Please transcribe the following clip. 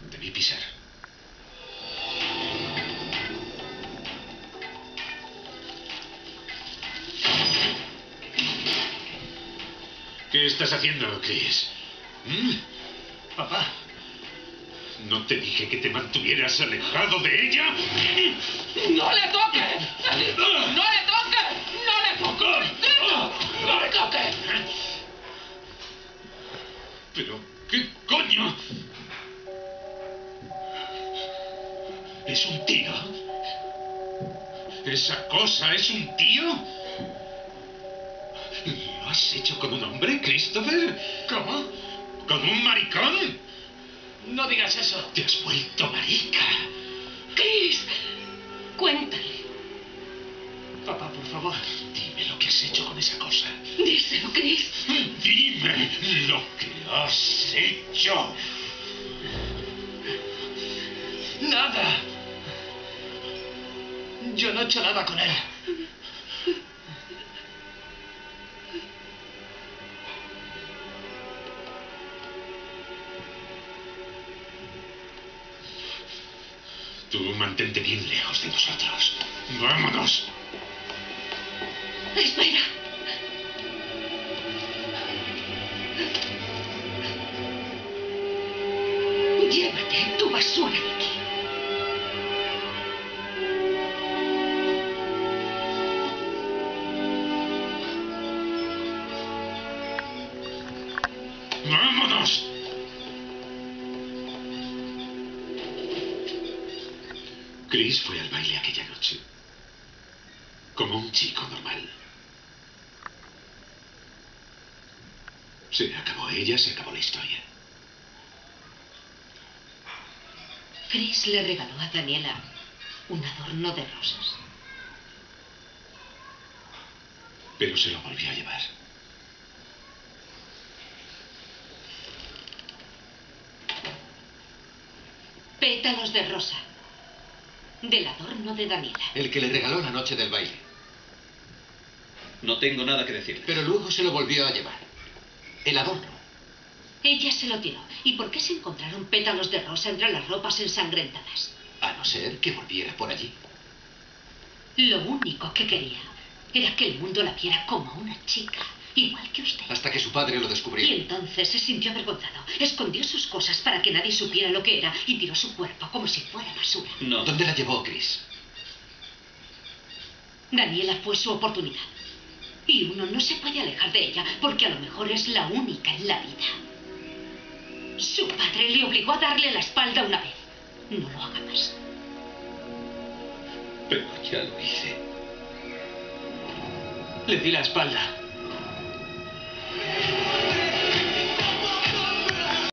Debí pisar. ¿Qué estás haciendo, Chris? Papá. ¿No te dije que te mantuvieras alejado de ella? ¡No le toques! ¡No le toques! ¡No le toques! ¡No le toques! ¿Pero qué coño? ¿Es un tío? ¿Esa cosa es un tío? ¿Lo has hecho con un hombre, Christopher? ¿Cómo? ¿Con un maricón? No digas eso. Te has vuelto marica. Chris, cuéntale. Papá, por favor. Dime lo que has hecho con esa cosa. Díselo, Chris. Dime lo que has hecho. Nada. Yo no he hecho nada con él. Tú mantente bien lejos de nosotros. ¡Vámonos! Espera. Llévate tu basura de aquí. ¡Vámonos! Chris fue al baile aquella noche. Como un chico normal. Se acabó ella, se acabó la historia. Chris le regaló a Daniela un adorno de rosas. Pero se lo volvió a llevar. Pétalos de rosa. Del adorno de Daniela. El que le regaló la noche del baile. No tengo nada que decir. Pero luego se lo volvió a llevar. El adorno. Ella se lo tiró. ¿Y por qué se encontraron pétalos de rosa entre las ropas ensangrentadas? A no ser que volviera por allí. Lo único que quería era que el mundo la viera como una chica, igual que usted. Hasta que su padre lo descubrió. Y entonces se sintió avergonzado. Escondió sus cosas para que nadie supiera lo que era y tiró su cuerpo como si fuera basura. No. ¿Dónde la llevó, Chris? Daniela fue su oportunidad. Y uno no se puede alejar de ella porque a lo mejor es la única en la vida. Su padre le obligó a darle la espalda una vez. No lo haga más. Pero ya lo hice. Le di la espalda.